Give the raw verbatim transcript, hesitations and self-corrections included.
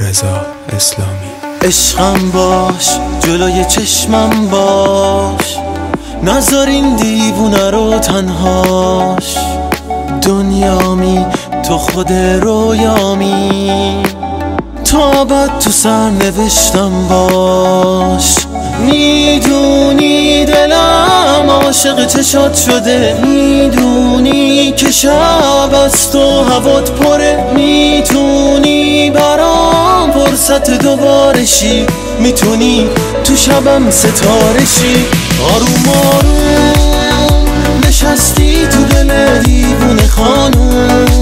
رضا اسلامی. عشقم باش، جلوی چشمم باش، نذار این دیوونه رو تنهاش. دنیامی تو خود رویامی، تا بعد تو سر نوشتم باش. میدونی دلم عاشق چشات شده، میدونی که شب از تو هوات پره، میتونی برام فرصت دوباره شی، میتونی تو شبم ستاره شی. آروم آروم نشستی تو دل دیوونه خانوم،